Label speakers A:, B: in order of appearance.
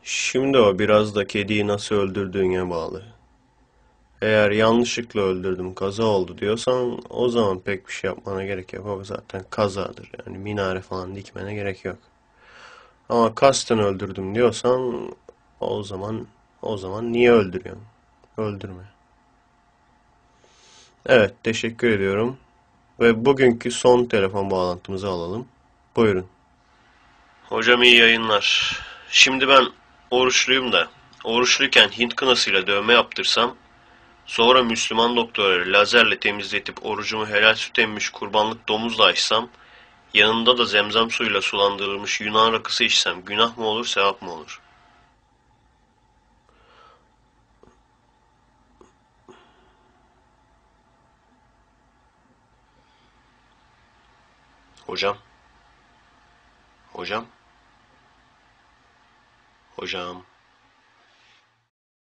A: Şimdi o biraz da kediyi nasıl öldürdüğüne bağlı. Eğer yanlışlıkla öldürdüm, kaza oldu diyorsan o zaman pek bir şey yapmana gerek yok. O zaten kazadır. Yani minare falan dikmene gerek yok. Ama kasten öldürdüm diyorsan o zaman o zaman niye öldürüyorsun? Öldürme. Evet, teşekkür ediyorum. Ve bugünkü son telefon bağlantımızı alalım. Buyurun. Hocam iyi yayınlar. Şimdi ben oruçluyum da oruçluyken Hint kınasıyla dövme yaptırsam, sonra Müslüman doktorları lazerle temizletip orucumu helal süt emmiş kurbanlık domuzla açsam, yanında da zemzem suyuyla sulandırılmış Yunan rakısı içsem günah mı olur, sevap mı olur? Hocam, hocam, hocam.